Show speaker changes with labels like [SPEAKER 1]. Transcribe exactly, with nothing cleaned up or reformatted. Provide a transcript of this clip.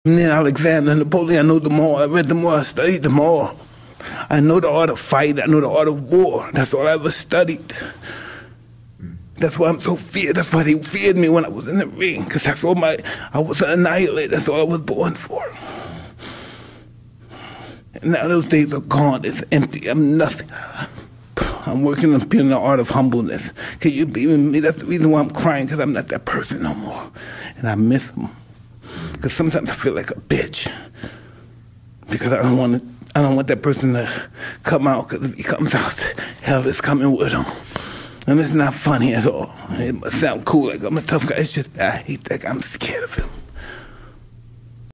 [SPEAKER 1] then Alexander and Napoleon, I know them all. I read them all. I studied them all. I know the art of fight. I know the art of war. That's all I ever studied. That's why I'm so feared. That's why they feared me when I was in the ring, because that's all my, I was an annihilator. That's all I was born for. And now those days are gone. It's empty. I'm nothing. I'm working on being the art of humbleness. Can you believe in me? That's the reason why I'm crying, because I'm not that person no more. And I miss them. Because sometimes I feel like a bitch. Because I don't want to, I don't want that person to come out, because if he comes out, hell is coming with him. And it's not funny at all. It must sound cool, like I'm a tough guy. It's just, I hate that guy. I'm scared of him.